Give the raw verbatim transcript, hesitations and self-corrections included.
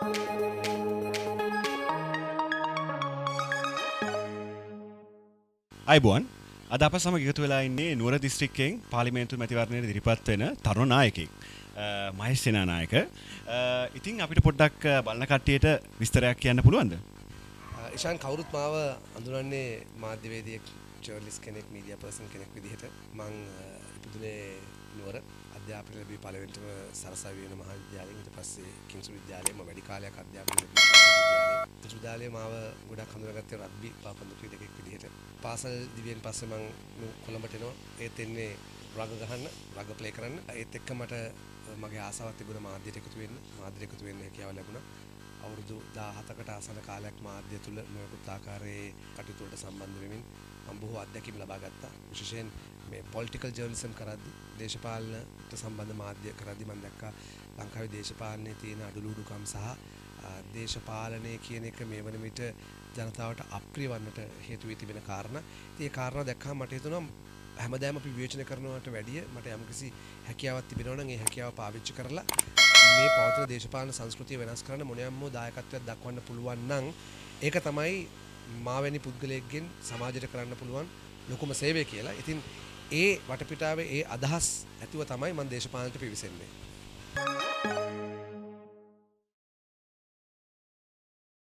අයිබෝන් අද අප සමග එකතු වෙලා ඉන්නේ නුවර දිස්ත්‍රික්කයෙන් පාර්ලිමේන්තු මැතිවරණයට ඉදිරිපත් වෙන තරුණ නායකයෙක් මහේෂ් සේනානායක. ඉතින් අපිට පොඩ්ඩක් බලන කට්ටියට විස්තරයක් කියන්න පුළුවන්ද? ඉෂාන් කවුරුත් මාව අඳුරන්නේ මාධ්‍යවේදියෙක්, ජර්නලිස්ට් කෙනෙක්, මීඩියා පර්සන් කෙනෙක් විදිහට. මං ඉපදුනේ නුවර අධ්‍යාපනය ලැබී පළවෙනිටම සරසවි වෙන මහාවිද්‍යාලයෙන්, ඊට පස්සේ කිංස් විද්‍යාලයේම වැඩි කාලයක් අධ්‍යාපනය ලැබුවා. කිංස් විද්‍යාලයේ මාව ගොඩක් හඳුනාගත්තේ රග්බි පාපන්දු ක්‍රීඩකෙක් විදිහට. පාසල් දිවියෙන් පස්සේ මං කොළඹට එනවා. ඒත් එන්නේ රග ගහන්න, රග ප්ලේ කරන්න. ඒත් එක්ක මට මගේ ආසාවක් තිබුණා මාධ්‍යයට එකතු වෙන්න. මාධ්‍යයට එකතු වෙන්න හැකියාව ලැබුණා. අවුරුදු දහහතකට ආසන්න කාලයක් මාධ්‍ය තුල නොයෙකුත් ආකාරයේ කටයුතු වලට සම්බන්ධ වෙමින් මම බොහෝ අත්දැකීම් ලබා ගත්තා. විශේෂයෙන් මේ පොලිටිකල් ජර්නලිසම් කරද්දී, දේශපාලනට සම්බන්ධ මාධ්‍ය කරද්දී මම දැක්කා ලංකාවේ දේශපාලනයේ තියෙන අඩලුඩුකම් සහ දේශපාලනය කියන එක මේ වන විට ජනතාවට අප්‍රිය වන්නට හේතු වී තිබෙන කාරණා. ඉතින් ඒ කාරණා දැක්කම මට හිතුණා හැමදාම අපි විවේචනය කරනවට වැඩිය මට යම්කිසි හැකියාවක් තිබෙනවා නම් ඒ හැකියාව පාවිච්චි කරලා මේ පෞද්ගල දේශපාලන සංස්කෘතිය වෙනස් කරන්න මොනියම් හෝ දායකත්වයක් දක්වන්න පුළුවන් නම් ඒක තමයි මාවැනි පුද්ගලයෙක්ගෙන් සමාජයට කරන්න පුළුවන් ලොකුම සේවය කියලා. ඉතින් ඒ වටපිටාවේ ඒ අදහස් ඇතුව තමයි මම දේශපාලනයට පිවිසෙන්නේ.